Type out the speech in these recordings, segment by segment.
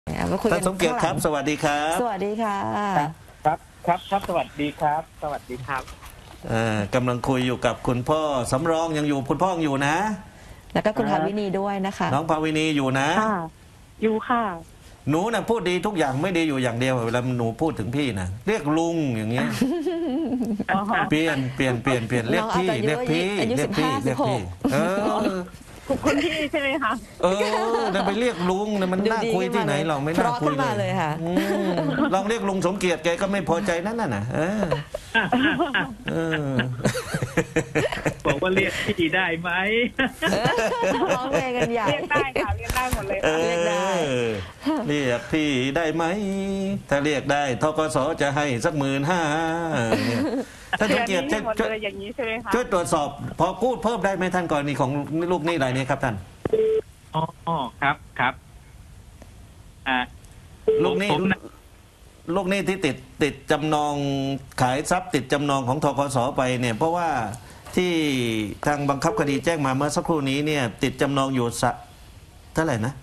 มาคุยท่ากัน นสมเกียรติครับสวัสดีครับสวัสดีค่ะครับสวัสดีครับสวัสดีครับกำลังคุยอยู่กับคุณพ่อสำรองยังอยู่คุณพ่อยังอยู่นะแล้วก็คุณภาวินีด้วยนะคะน้องภาวินีอยู่นะค่ะอยู่ค่ะหนูน่ะพูดดีทุกอย่างไม่ดีอยู่อย่างเดียวเวลาหนูพูดถึงพี่นะเรียกลุงอย่างเงี้ยเปลี่ยนเรียกพี่เรียกพี่เรียกพี่เรียกพี่คุณพี่ใช่ไหมคะนั่นไปเรียกลุงนะมันน่าคุยที่ไหนเราไม่น่าคุยเลยค่ะลองเรียกลุงสมเกียรติแกก็ไม่พอใจนั่นน่ะบอกว่าเรียกพี่ได้ไหมร้องเพลงกันใหญ่เรียกได้ค่ะเรียกได้หมดเลยเรียกได้เรียกพี่ได้ไหมถ้าเรียกได้ธกสจะให้สัก15,000ท่านสมเกียรติช่วยตรวจสอบพอพูดเพิ่มได้ไหมท่านกรณีของลูกหนี้รายนี้ครับท่านอ๋อครับลูกหนี้ที่ติดจำนองขายทรัพย์ติดจำนองของธกสไปเนี่ยเพราะว่าที่ทางบังคับคดีแจ้งมาเมื่อสักครู่นี้เนี่ยติดจำนองอยู่เท่าไหร่นะ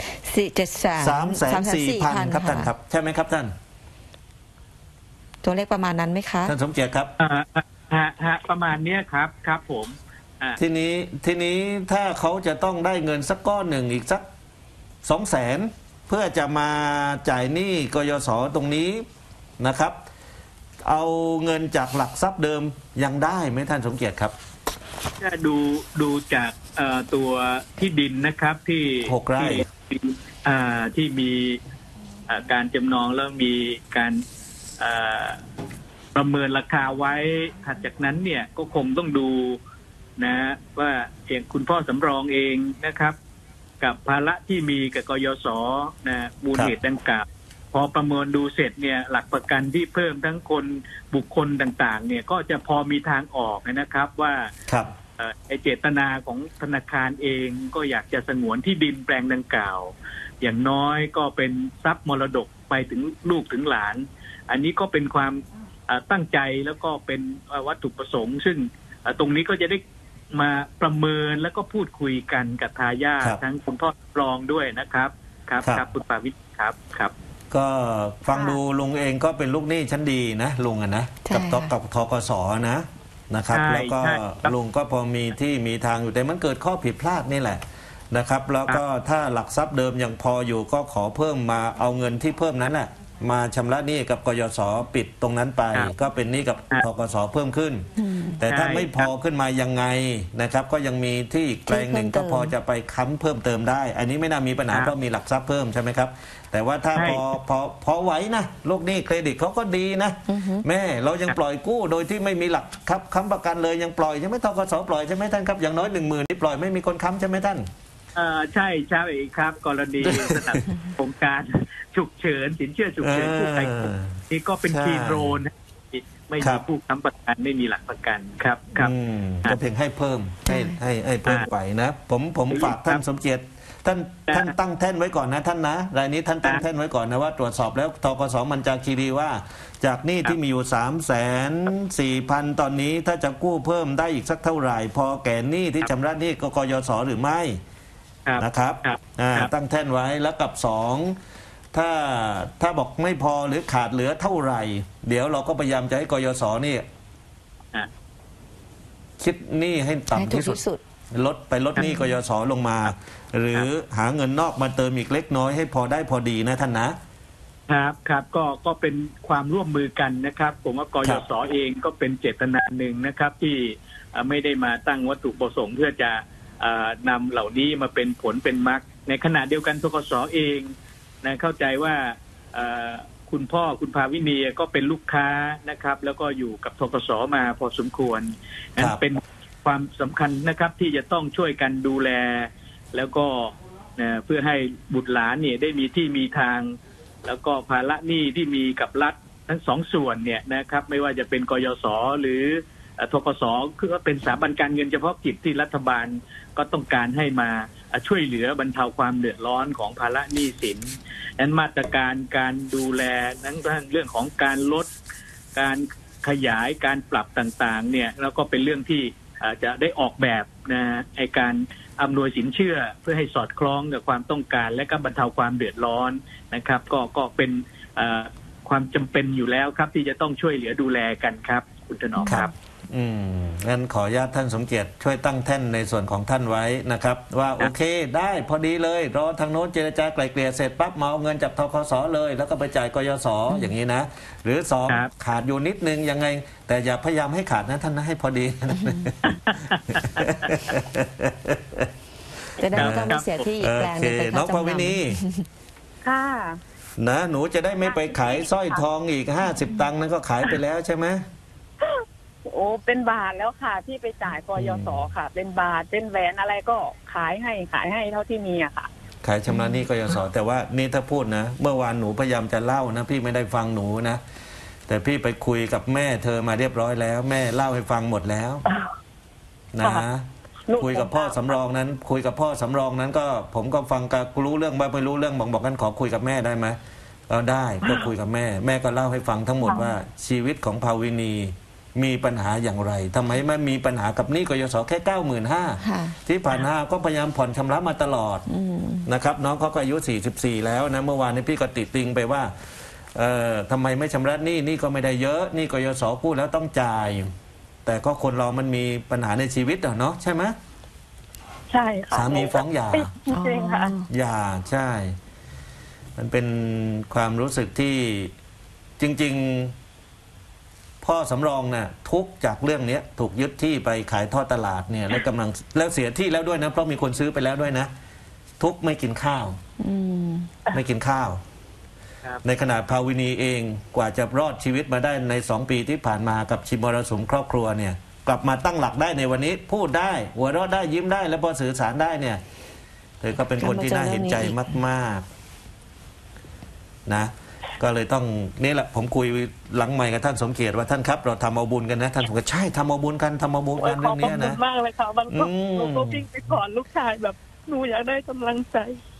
304,000ครับท่านครับใช่ไหมครับท่านตัวเลขประมาณนั้นไหมคะท่านสมเกียรติครับประมาณนี้ครับผมทีนี้ถ้าเขาจะต้องได้เงินสักก้อนหนึ่งอีกสัก200,000เพื่อจะมาจ่ายหนี้กยศตรงนี้นะครับเอาเงินจากหลักทรัพย์เดิมยังได้ไหมท่านสมเกียรติครับถ้าดูจากตัวที่ดินนะครับที่ 6 ไร่ที่มีการจำนองแล้วมีการประเมินราคาไว้ถัดจากนั้นเนี่ยก็คงต้องดูนะว่าอย่างคุณพ่อสำรองเองนะครับกับภาระที่มีกับกยศนะมูลเหตุดังกล่าวพอประเมินดูเสร็จเนี่ยหลักประกันที่เพิ่มทั้งคนบุคคลต่างๆเนี่ยก็จะพอมีทางออกนะครับว่าเจตนาของธนาคารเองก็อยากจะสงวนที่ดินแปลงดังกล่าวอย่างน้อยก็เป็นทรัพย์มรดกไปถึงลูกถึงหลานอันนี้ก็เป็นความตั้งใจแล้วก็เป็นวัตถุประสงค์ซึ่งตรงนี้ก็จะได้มาประเมินแล้วก็พูดคุยกันกับทายาททั้งคุณพ่อรองด้วยนะครับครับคุณปาวิทย์ครับก็ฟังดูลุงเองก็เป็นลูกหนี้ชั้นดีนะลุงนะกับธกสนะครับแล้วก็ลุงก็พอมีที่มีทางอยู่แต่มันเกิดข้อผิดพลาดนี่แหละนะครับแล้วก็ถ้าหลักทรัพย์เดิมยังพออยู่ก็ขอเพิ่มมาเอาเงินที่เพิ่มนั้นแหละมาชำระหนี้กับกยศปิดตรงนั้นไปก็เป็นหนี้กับธกสเพิ่มขึ้นแต่ถ้าไม่พอขึ้นมายังไงนะครับก็ยังมีที่แปลงหนึ่งก็พอจะไปค้ำเพิ่มเติมได้อันนี้ไม่น่ามีปัญหาเพราะมีหลักทรัพย์เพิ่มใช่ไหมครับแต่ว่าถ้าพอไหวนะลูกหนี้เครดิตเขาก็ดีนะแม่เรายังปล่อยกู้โดยที่ไม่มีหลักค้ำประกันเลยยังปล่อยใช่ไหมธกสปล่อยใช่ไหมท่านครับอย่างน้อย10,000นี่ปล่อยไม่มีคนค้ำใช่ไหมท่านใช่ครับกรณีสนับโครงการฉุกเฉินสินเชื่อฉุกเฉินผู้ภัยนี่ก็เป็นคีย์โรนไม่มีผู้ค้ำประกันไม่มีหลักประกันครับก็เพียงให้เพิ่มให้เพิ่มไปนะผมฝากท่านสมเกียรติท่านตั้งแท่นไว้ก่อนนะท่านนะรายนี้ท่านตั้งแท่นไว้ก่อนนะว่าตรวจสอบแล้วธกสมันจาคีรีว่าจากหนี้ที่มีอยู่304,000ตอนนี้ถ้าจะกู้เพิ่มได้อีกสักเท่าไหร่พอแก่หนี้ที่ชำระหนี้กยศหรือไม่นะครับตั้งแท่นไว้แล้วกับ2ถ้าบอกไม่พอหรือขาดเหลือเท่าไหร่เดี๋ยวเราก็พยายามจะให้กยศนี่คิดหนี้ให้ต่ำที่สุดลดหนี้กยศลงมาหรือหาเงินนอกมาเติมอีกเล็กน้อยให้พอได้พอดีนะท่านนะครับก็เป็นความร่วมมือกันนะครับผมว่ากยศเองก็เป็นเจตนาหนึ่งนะครับที่ไม่ได้มาตั้งวัตถุประสงค์เพื่อจะนำเหล่านี้มาเป็นผลเป็นมรรคในขณะเดียวกันธกสเองนะเข้าใจว่าคุณพ่อคุณภาวินีก็เป็นลูกค้านะครับแล้วก็อยู่กับธกสมาพอสมควรนั้นเป็นความสำคัญนะครับที่จะต้องช่วยกันดูแลแล้วก็เพื่อให้บุตรหลานเนี่ยได้มีที่มีทางแล้วก็ภาระหนี้ที่มีกับรัฐทั้งสองส่วนเนี่ยนะครับไม่ว่าจะเป็นกยศหรือธกสคือว่าเป็นสถาบันการเงินเฉพาะกิจที่รัฐบาลก็ต้องการให้มาช่วยเหลือบรรเทาความเดือดร้อนของภาระหนี้สินนั้นมาตรการการดูแลทั้งเรื่องของการลดการขยายการปรับต่างๆเนี่ยแล้วก็เป็นเรื่องที่จะได้ออกแบบนะไอการอำนวยสินเชื่อเพื่อให้สอดคล้องกับความต้องการและก็บรรเทาความเดือดร้อนนะครับก็เป็นความจำเป็นอยู่แล้วครับที่จะต้องช่วยเหลือดูแลกันครับคุณถนอมครับงั้นขออนุญาตท่านสมเกียรติช่วยตั้งแท่นในส่วนของท่านไว้นะครับ ว่าโอเคได้พอดีเลยรอทางโน้นเจรจาไกล่เกลี่ยเสร็จปั๊บมาเอาเงินจากธคสเลยแล้วก็ไปจ่ายกยศอย่างนี้นะ หรือสองครับขาดอยู่นิดนึงยังไง แต่อย่าพยายามให้ขาดนะท่านนะให้พอดีจะได้ไม่ต้องไปเสียที่อีกแปลงหนึงเป็นน้องค่าภาวิจำนนีค่ะนะหนูจะได้ไม่ไปขายสร้อยทองอีก50 ตังค์นั้นก็ขายไปแล้วใช่ไหมโอ้เป็นบาทแล้วค่ะที่ไปจ่ายกยศค่ะ เป็นบาทเป็นแหวนอะไรก็ขายให้เท่าที่มีอะค่ะขายชำระหนี้กยศแต่ว่านี่ถ้าพูดนะเมื่อวานหนูพยายามจะเล่านะพี่ไม่ได้ฟังหนูนะแต่พี่ไปคุยกับแม่เธอมาเรียบร้อยแล้ว แม่เล่าให้ฟังหมดแล้วนะลูกคุยกับพ่อสำรองนั้น คุยกับพ่อสำรองนั้นก็ผมก็ฟังกับรู้เรื่องบ้างไม่รู้เรื่องบอกกันขอคุยกับแม่ได้ไหมได้ก็คุยกับแม่แม่ก็เล่าให้ฟังทั้งหมดว่าชีวิตของภาวินีมีปัญหาอย่างไรทำไมไม่มีปัญหากับหนี้กยศแค่ 95,000 ค่ะที่ผ่านมาก็พยายามผ่อนชำระมาตลอดนะครับน้องเขาก็อายุ44แล้วนะเมื่อวานนี้พี่ก็ติดติงไปว่าทำไมไม่ชำระหนี้ก็ไม่ได้เยอะหนี้กยศกู้แล้วต้องจ่ายแต่ก็คนเรามันมีปัญหาในชีวิตอะเนาะใช่ไหมใช่ค่ะสามีฟ้องหย่าติดจริงๆค่ะหย่าใช่ มันเป็นความรู้สึกที่จริงๆพ่อสำรองน่ะทุกข์จากเรื่องนี้ถูกยึดที่ไปขายทอดตลาดเนี่ยแล้วกำลังแล้วเสียที่แล้วด้วยนะเพราะมีคนซื้อไปแล้วด้วยนะทุกข์ไม่กินข้าวอืมไม่กินข้าวครับในขณะภาวินีเองกว่าจะรอดชีวิตมาได้ใน2 ปีที่ผ่านมากับชิมรสุมครอบครัวเนี่ยกลับมาตั้งหลักได้ในวันนี้พูดได้หัวเราะได้ยิ้มได้แล้วพอสื่อสารได้เนี่ยเธอก็เป็นคนที่น่าเห็นใจมากๆนะก็เลยต้องนี่แหละผมคุยหลังใหม่กับท่านสมเกียรติว่าท่านครับเราทำเอาบุญกันนะท่านสมเกียรติใช่ทำเอาบุญกันทำเอาบุญกันขเรื่ออบ งคุเนี้ยณนะมากเลยค่ะมันก็อืมหนูก็วิ่งไปกอดลูกชายแบบหนูอยากได้กำลังใจ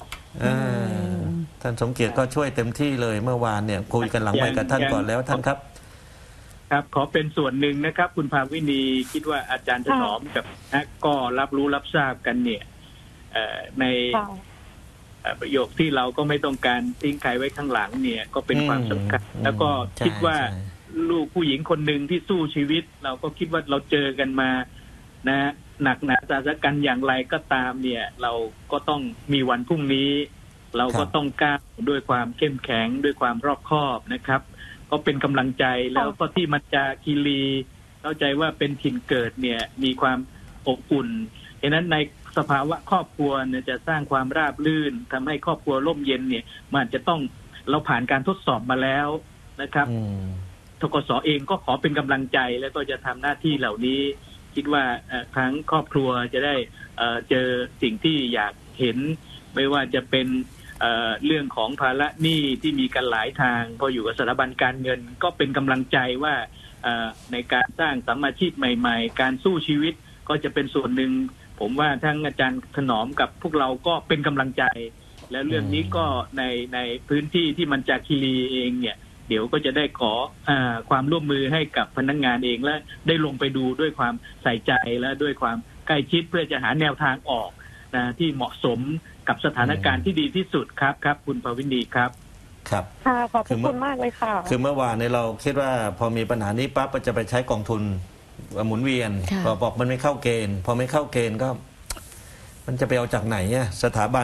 ท่านสมเกียรติก็ช่วยเต็มที่เลยเมื่อวานเนี่ยคุยกันหลังใหม่กับท่านก่อนแล้วท่านครับครับขอเป็นส่วนหนึ่งนะครับ คุณภาวินีคิดว่าอาจารย์ถนอมกับนะก็รับรู้รับทราบกันเนี่ยในค่ะประโยคที่เราก็ไม่ต้องการทิ้งใครไว้ข้างหลังเนี่ยก็เป็นความสำคัญแล้วก็คิดว่าใช่ลูกผู้หญิงคนหนึ่งที่สู้ชีวิต เราก็คิดว่าเราเจอกันมานะหนักหนาสาหัสกันอย่างไรก็ตามเนี่ย เราก็ต้องมีวันพรุ่งนี้ เราก็ต้องก้าวด้วยความเข้มแข็งด้วยความรอบคอบนะครับ ก็เป็นกำลังใจแล้วก็ที่มันจาคีรีเข้าใจว่าเป็นถิ่นเกิดเนี่ยมีความอบอุ่นฉะนั้นในสภาวะครอบครัวเนี่ยจะสร้างความราบรื่นทำให้ครอบครัวร่มเย็นเนี่ยมันจะต้องเราผ่านการทดสอบมาแล้วนะครับ ธกส.เองก็ขอเป็นกำลังใจแล้วก็จะทำหน้าที่เหล่านี้ คิดว่าทั้งครอบครัวจะได้เจอสิ่งที่อยากเห็นไม่ว่าจะเป็นเรื่องของภาระหนี้ที่มีกันหลายทางพออยู่กับสถาบันการเงินก็เป็นกำลังใจว่าในการสร้างสัมมาชีพใหม่ๆการสู้ชีวิตก็จะเป็นส่วนหนึ่งผมว่าทั้งอาจารย์ถนอมกับพวกเราก็เป็นกำลังใจ แล้วเรื่องนี้ก็ในพื้นที่ที่มันจากคีรีเองเนี่ยเดี๋ยวก็จะได้ขอความร่วมมือให้กับพนักงานเองและได้ลงไปดูด้วยความใส่ใจและด้วยความใกล้ชิดเพื่อจะหาแนวทางออกนะที่เหมาะสมกับสถานการณ์ที่ดีที่สุดครับคุณภาวินีครับครับค่ะขอบคุณมากเลยค่ะคือเมื่อวานเนี่ยเราคิดว่าพอมีปัญหานี้ปั๊บก็จะไปใช้กองทุนหมุนเวียนค่ะพอบอกมันไม่เข้าเกณฑ์พอไม่เข้าเกณฑ์ก็ มันจะไปเอาจากไหนอะสถาบัน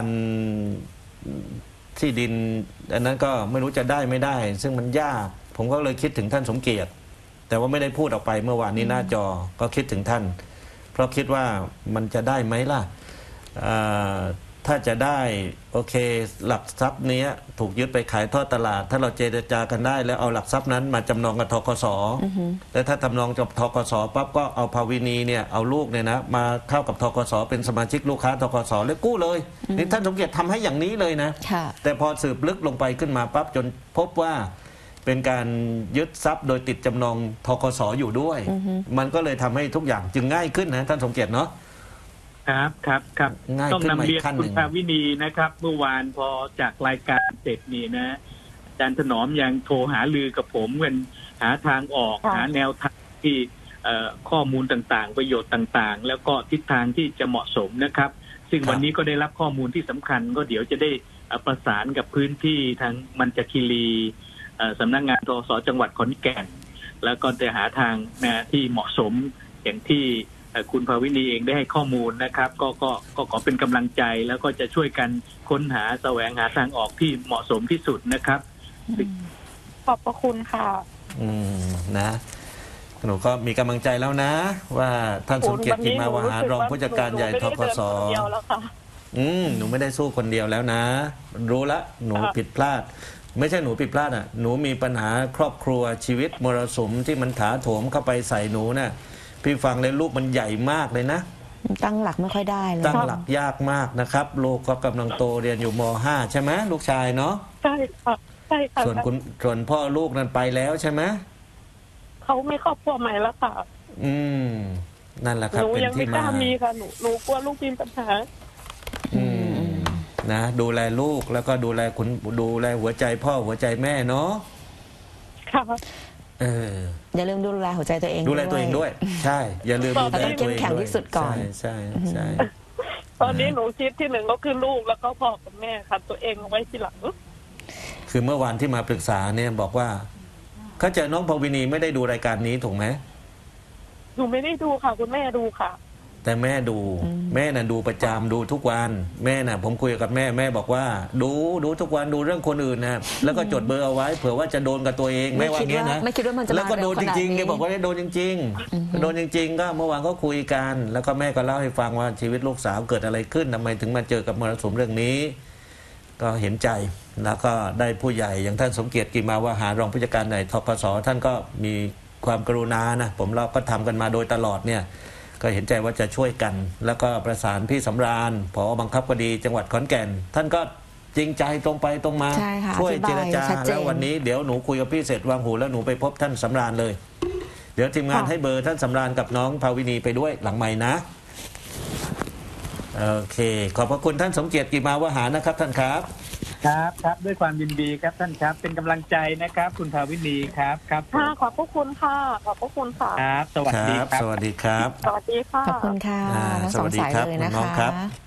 ที่ดินอันนั้นก็ไม่รู้จะได้ไม่ได้ ซึ่งมันยากผมก็เลยคิดถึงท่านสมเกียรติ แต่ว่าไม่ได้พูดออกไปเมื่อวานนี้หน้าจอก็คิดถึงท่าน เพราะคิดว่ามันจะได้ไหมล่ะถ้าจะได้โอเคหลักทรัพย์นี้ถูกยึดไปขายทอดตลาด ถ้าเราเจรจากันได้แล้วเอาหลักทรัพย์นั้นมาจำนองกับธกส.แล้วถ้าจำนองกับธกส.ปั๊บก็เอาภาวินีเนี่ยเอาลูกเนี่ยนะมาเข้ากับธกส.เป็นสมาชิกลูกค้าธกส.แล้วกู้เลยนี่ท่านสมเกียรติทำให้อย่างนี้เลยนะค่ะแต่พอสืบลึกลงไปขึ้นมาปั๊บจนพบว่าเป็นการยึดทรัพย์โดยติดจำนองธกส.อยู่ด้วย มันก็เลยทำให้ทุกอย่างจึงง่ายขึ้นนะท่านสมเกียรติเนาะครับง่ายต้องขึ้นนำมาอีเรียกนขั้นหคุนึ่ณงภาวินีนะครับ เมื่อวานพอจากรายการเสร็จนี่นะอาจารย์ถนอมยังโทรหาลือกับผมกันหาทางออกค่ะหาแนวทางที่ข้อมูลต่างๆ ประโยชน์ต่างๆ แล้วก็ทิศทางที่จะเหมาะสมนะครับซึ่งวันนี้ก็ได้รับข้อมูลที่สำคัญก็เดี๋ยวจะได้ประสานกับพื้นที่ทางมันจคีรีสำนักงานทสจังหวัดขอนแก่นแล้วก็จะหาทางที่เหมาะสมอย่างที่คุณภาวินีเองได้ให้ข้อมูลนะครับก็ขอเป็นกำลังใจแล้วก็จะช่วยกันค้นหาแสวงหาทางออกที่เหมาะสมที่สุดนะครับขอบพระคุณค่ะนะหนูก็มีกำลังใจแล้วนะว่าท่านสมเกียรติ กิมมาวหารองผู้จัดการใหญ่ธกส.หนูไม่ได้สู้คนเดียวแล้วนะรู้ละหนูผิดพลาดไม่ใช่หนูผิดพลาดอ่ะหนูมีปัญหาครอบครัวชีวิตมรสุมที่มันถาโถมเข้าไปใส่หนูน่ะพี่ฟังเลยลูกมันใหญ่มากเลยนะตั้งหลักไม่ค่อยได้เลยตั้งหลักยากมากนะครับลูกก็กำลังโตเรียนอยู่ม.5 ใช่ไหมลูกชายเนาะใช่ค่ะใช่ค่ะส่วนพ่อลูกนั้นไปแล้วใช่ไหมเขาไม่ครอบครัวใหม่แล้วค่ะนั่นแหละครับเป็นที่มาหนูยังไม่กล้ามีค่ะหนูกลัวลูกมีปัญหานะดูแลลูกแล้วก็ดูแลหัวใจพ่อหัวใจแม่เนาะค่ะอย่าลืมดูแลหัวใจตัวเองดูแลตัวเองด้วยใช่อย่าลืมดูแลตัวเองแข็งที่สุดก่อนใช่ตอนนี้หนูคิดที่หนึ่งก็คือลูกแล้วก็พ่อกับแม่ค่ะตัวเองเอาไว้ทีหลังคือเมื่อวานที่มาปรึกษาเนี่ยบอกว่าเข้าใจน้องภวินีไม่ได้ดูรายการนี้ถูกไหมหนูไม่ได้ดูค่ะคุณแม่ดูค่ะแต่แม่ดูแม่น่ะดูประจำดูทุกวันแม่น่ะผมคุยกับแม่บอกว่าดูทุกวันดูเรื่องคนอื่นนะแล้วก็จดเบอร์เอาไว้เผื่อว่าจะโดนกับตัวเองแม่ว่างี้นะไม่คิดว่ามันจะแล้วก็โดนจริงๆแกบอกว่าโดนจริงๆโดนจริงๆก็เมื่อวานก็คุยกันแล้วก็แม่ก็เล่าให้ฟังว่าชีวิตลูกสาวเกิดอะไรขึ้นทำไมถึงมาเจอกับมรสุมเรื่องนี้ก็เห็นใจแล้วก็ได้ผู้ใหญ่อย่างท่านสมเกียรติ กิมมาวหารองผู้จัดการใหญ่ธกส.ท่านก็มีความกรุณานะผมเราก็ทำกันมาโดยตลอดเนี่ยก็เห็นใจว่าจะช่วยกันแล้วก็ประสานพี่สำราญผอ.บังคับคดีจังหวัดขอนแก่นท่านก็จริงใจตรงไปตรงมาช่วยเจรจาแล้ววันนี้เดี๋ยวหนูคุยกับพี่เสร็จวางหูแล้วหนูไปพบท่านสำราญเลยเดี๋ยวทีมงานให้เบอร์ท่านสำราญกับน้องภาวินีไปด้วยหลังไมค์นะโอเคขอบพระคุณท่านสมเกียรติ กิมมาวหารนะครับท่านครับครับด้วยความยินดีครับท่านครับเป็นกำลังใจนะครับคุณภาวินีครับค่ะขอบพระคุณค่ะขอบพระคุณค่ะครับสวัสดีครับสวัสดีครับสวัสดีค่ะขอบคุณค่ะสวัสดีครับน้องครับ